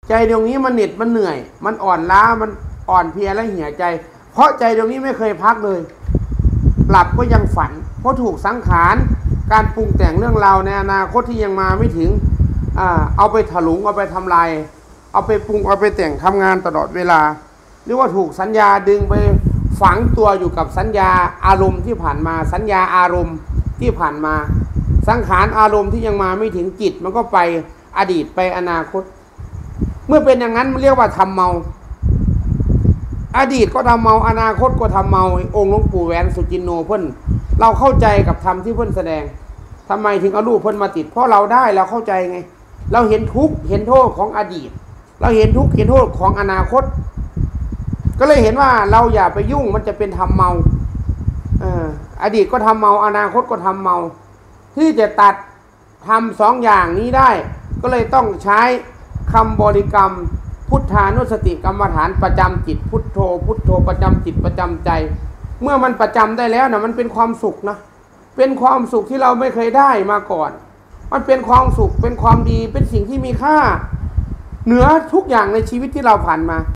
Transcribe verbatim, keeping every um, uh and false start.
ใจดวงนี้มันเหน็ดมันเหนื่อยมันอ่อนล้ามันอ่อนเพลียและเหี่ยใจเพราะใจดวงนี้ไม่เคยพักเลยหลับก็ยังฝันเพราะถูกสังขารการปรุงแต่งเรื่องราวในอนาคตที่ยังมาไม่ถึงอ่าเอาไปถลุงเอาไปทำลายเอาไปปรุงเอาไปแต่งทำงานตลอดเวลาหรือว่าถูกสัญญาดึงไปฝังตัวอยู่กับสัญญาอารมณ์ที่ผ่านมาสัญญาอารมณ์ที่ผ่านมาสังขารอารมณ์ที่ยังมาไม่ถึงจิตมันก็ไปอดีตไปอนาคตเมื่อเป็นอย่างนั้นมันเรียกว่าทำเมาอดีตก็ทำเมาอนาคตก็ทำเมาองค์หลวงปู่แหวนสุจินโนเพิ่นเราเข้าใจกับธรรมที่เพิ่นแสดงทำไมถึงเอารูปเพิ่นมาติดเพราะเราได้เราเข้าใจไงเราเห็นทุกข์เห็นโทษของอดีตเราเห็นทุกข์เห็นโทษของอนาคตก็เลยเห็นว่าเราอย่าไปยุ่งมันจะเป็นทำเมาเอออดีตก็ทำเมาอนาคตก็ทำเมาที่จะตัดทำสองอย่างนี้ได้ก็เลยต้องใช้คำบริกรรมพุทธานุสติกรรมฐานประจำจิตพุทโธพุทโธประจำจิตประจำใจเมื่อมันประจำได้แล้วนะมันเป็นความสุขนะเป็นความสุขที่เราไม่เคยได้มาก่อนมันเป็นความสุขเป็นความดีเป็นสิ่งที่มีค่าเหนือทุกอย่างในชีวิตที่เราผ่านมา